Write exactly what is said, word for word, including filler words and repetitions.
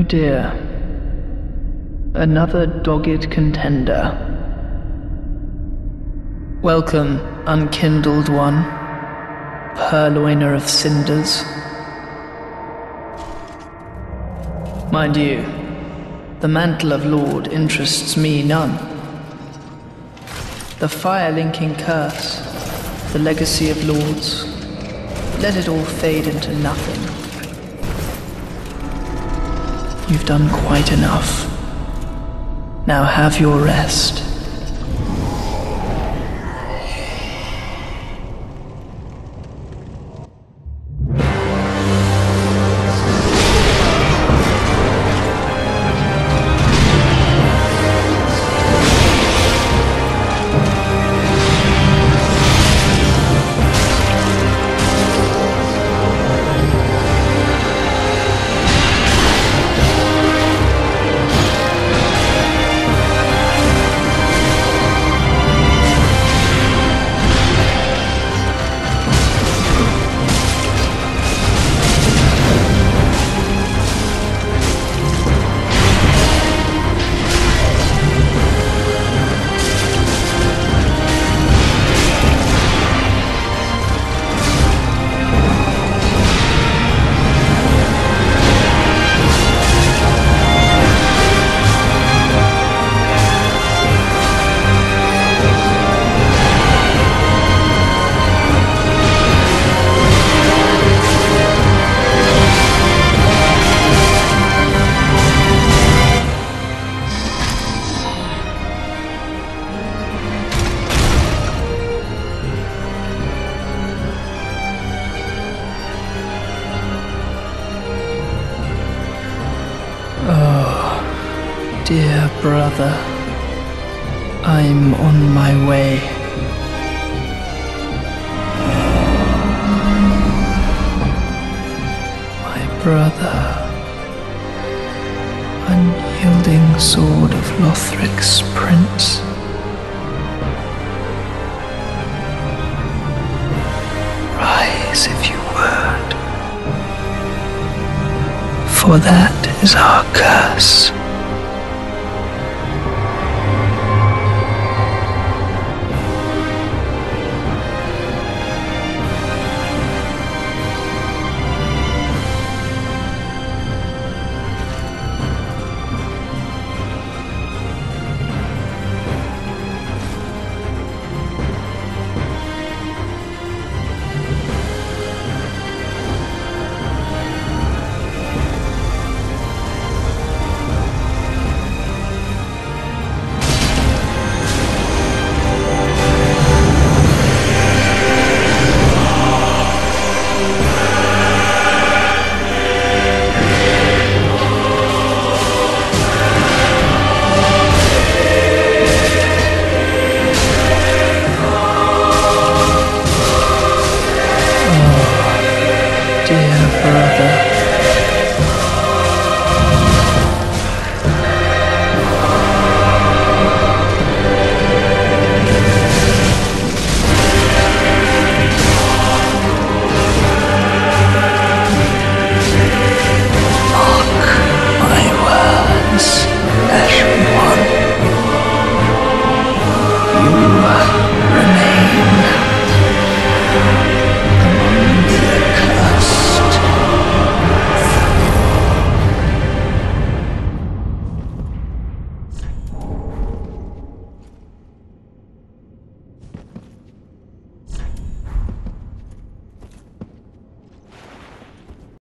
Oh dear. Another dogged contender. Welcome, unkindled one, purloiner of cinders. Mind you, the mantle of Lord interests me none. The fire-linking curse, the legacy of lords, let it all fade into nothing. You've done quite enough. Now have your rest. Oh, dear brother, I'm on my way. My brother, unyielding sword of Lothric's prince. Rise if you would. For that is our curse.